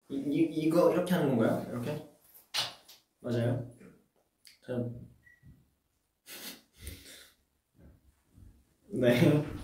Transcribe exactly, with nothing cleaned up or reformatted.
이, 이, 이거 이렇게 하는 건가요? 이렇게? 맞아요? 자, 네.